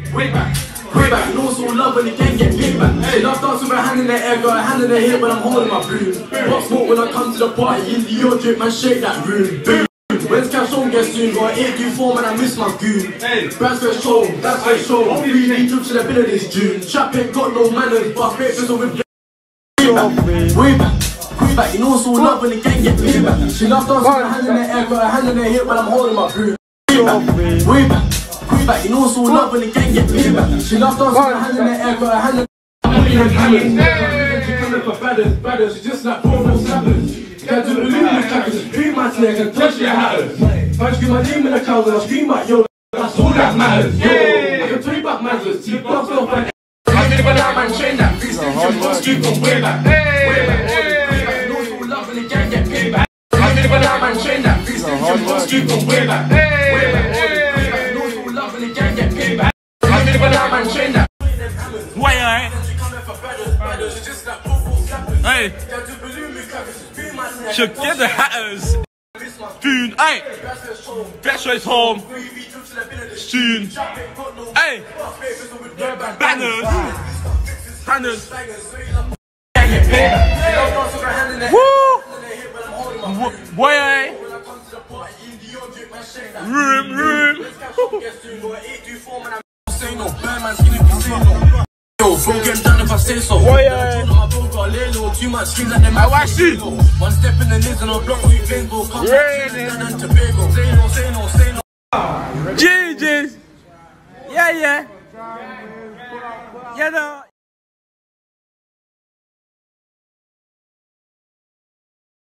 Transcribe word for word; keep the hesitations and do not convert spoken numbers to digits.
Way back, way back. No so love when you can't get payback. Hey, love dance with a hand in the air, got a hand in the hair, but I'm holding my broom. What smoke when I come to the party? In the your drip, man, shake that room. Boom. When's cash on get soon? Got an eight two four, man, I miss my goon. Hey, that's for show, that's for show. I'm really trips to the bill of this June. Chap ain't got no manners, but straight pistol with way back, way back. Way back, you know so love when you can't get payback. She loves dancing with a hand in the air, got a hand in the hip, but I'm holding my broom. Way back, way back. Way back, you know so love when you can't get payback. She loves dancing with a hand in the air, got a hand in the hammers. She coming for badders, badders. She just like promo slappers. Can't do the limit trackers, just beat my snake and touch your hatters. Punch give my name in the cows and I scream out, yo, that's all that matters. Yo, I can tell you about manners, T box off and I'm gonna banana man chain that free stage jump on street from way back. Way back, way back, no so love when you can't get payback. I'm gonna banana man chain that free stage jump on street from way back. Way back, way back, no so love when you can't get payback. I'm gonna banana man chain that. Why, alright? Hey, should get the hatters. Soon, hey, Best Race home. Soon, hey, banners, banners. Woo! Boy, hey. Room, room. Yo, bro, get down if I say so. Oh, yeah. Too much skins like them. I watch it. One step in the lids and I'll block two planes, bro. Come back to Tobago. Say no, say no, say no. G G's. Yeah, yeah. Yeah, no.